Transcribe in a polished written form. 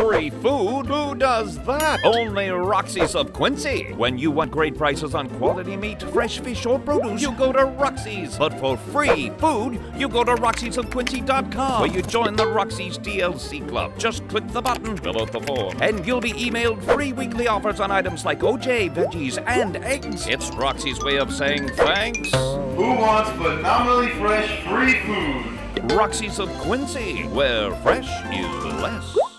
free food? Who does that? Only Roxie's of Quincy. When you want great prices on quality meat, fresh fish, or produce, you go to Roxie's. But for free food, you go to roxiesofquincy.com, where you join the Roxie's DLC Club. Just click the button, fill out the form, and you'll be emailed free weekly offers on items like OJ, veggies, and eggs. It's Roxie's way of saying thanks. Who wants phenomenally fresh free food? Roxie's of Quincy, where fresh is less.